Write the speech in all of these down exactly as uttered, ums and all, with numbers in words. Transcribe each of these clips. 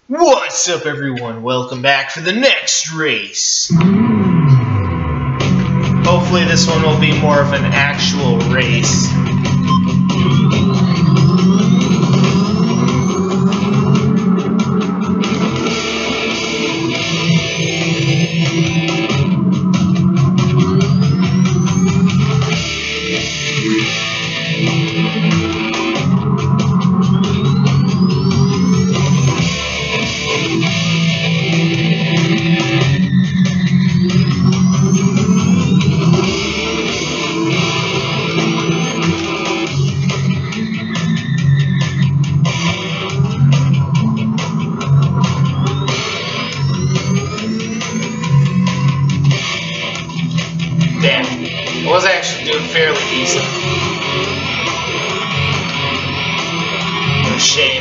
What's up, everyone? Welcome back for the next race. Hopefully this one will be more of an actual race. I was actually doing fairly decent. What a shame.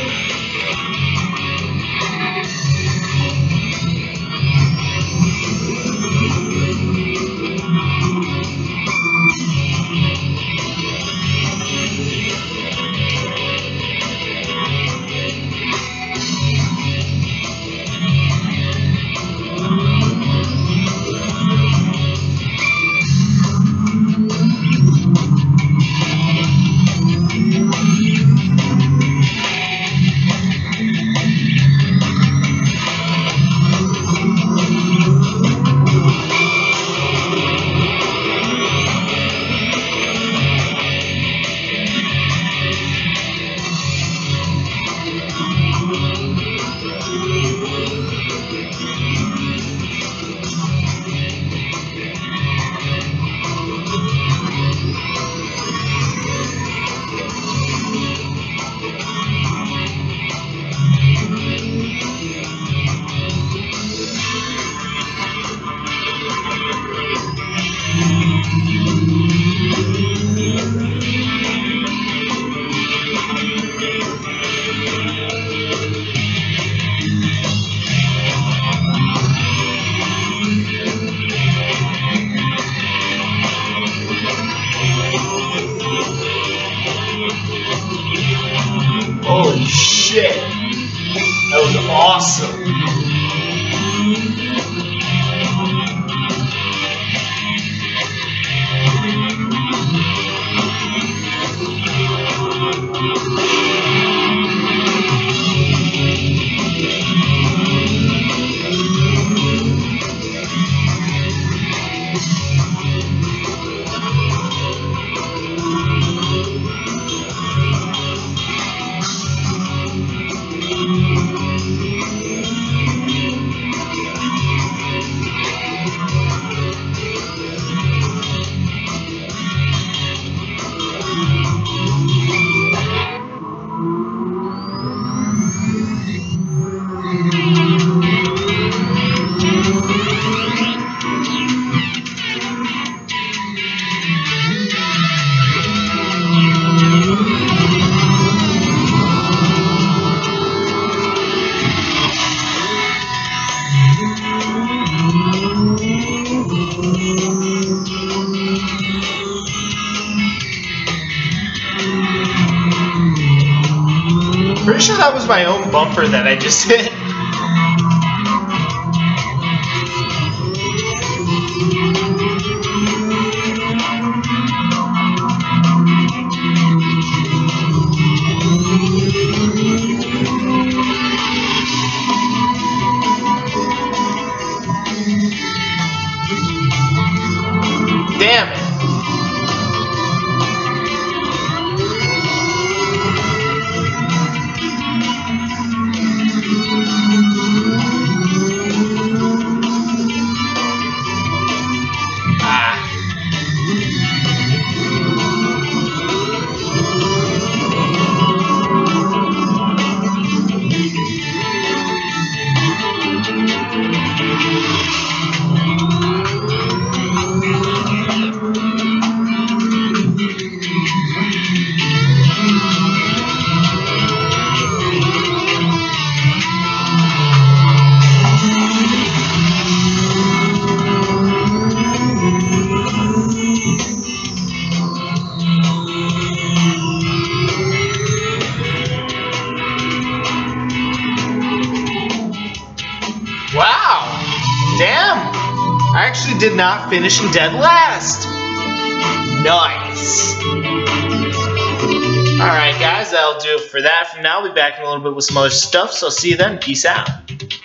Holy shit! That was awesome! Pretty sure that was my own bumper that I just hit. Damn it. I actually did not finish in dead last. Nice. Alright guys, that'll do it for that. For now, I'll be back in a little bit with some other stuff, so see you then. Peace out.